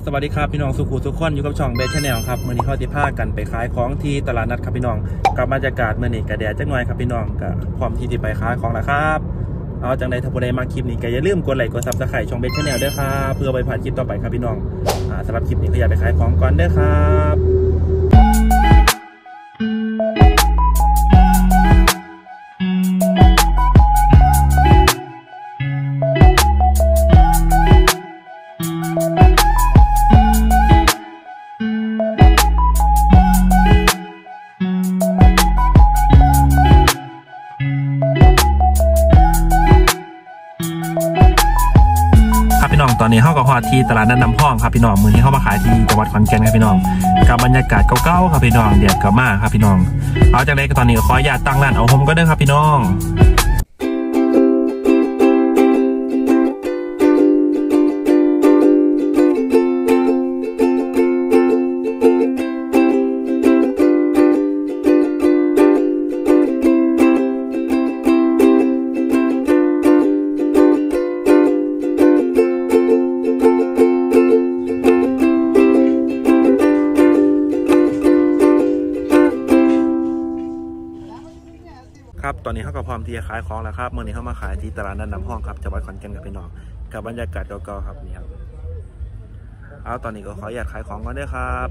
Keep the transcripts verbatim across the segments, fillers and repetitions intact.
สวัสดีครับพี่น้องสุขุทุกคนอยู่กับช่องเบสชาแนลครับเมื่อนี้เขาจะพากันไปขายของที่ตลาดนัดครับพี่น้องกับบรรยากาศเมื่อนี้กระแดดจังหน่อยครับพี่น้องกับพร้อมที่จะไปขายของแล้วครับเอาจังใดถ้าผู้ใดมาคลิปนี้ก็อย่าลืมกดไลค์กดซับสไครต์ช่องเบสชาแนลด้วยครับเพื่อไปผ่านคลิปต่อไปครับพี่น้องสำหรับคลิปนี้ก็อย่าไปขายของก่อนเด้อครับพี่น้องตอนนี้เข้ากับฮอดที่ตลาดนัดน้ำพองครับพี่น้องมือนี้เข้ามาขายที่จังหวัดขอนแก่นครับพี่น้องกับบรรยากาศเก่าๆครับพี่น้องเดือดกับมากครับพี่น้องเอาจากนั้นก็ตอนนี้ขออนุญาตตั้งร้านเอาโฮมก็ได้ครับพี่น้องครับตอนนี้เขาก็พร้อมที่จะขายของแล้วครับเมื่อนี้เขามาขายที่ตลาดนัดน้ำพองครับจังหวัดขอนแก่นกับพี่น้องกับบรรยากาศเก่าๆครับนี่ครับเอาตอนนี้ก็ขออยากขายของก่อนด้วยครับ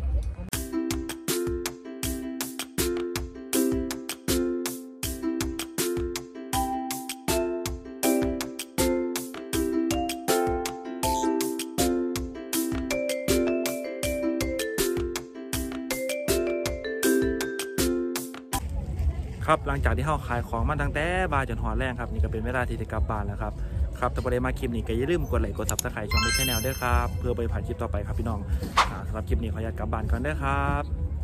ครับหลังจากที่เข้าขายของมาตั้งแต่บ่ายจนหอดแรงครับนี่ก็เป็นเวลาที่จะกลับบ้านแล้วครับครับถ้าใครมาคลิปนี้ก็อย่าลืมกดไลค์กดซับสไครต์ช่องเบสชาแนลด้วยครับเพื่อไปผ่านคลิปต่อไปครับพี่น้องสำหรับคลิปนี้ขออนุญาตกลับบ้านก่อนด้วยครับ